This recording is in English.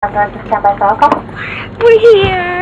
I'm going to stand by for a call. We're here.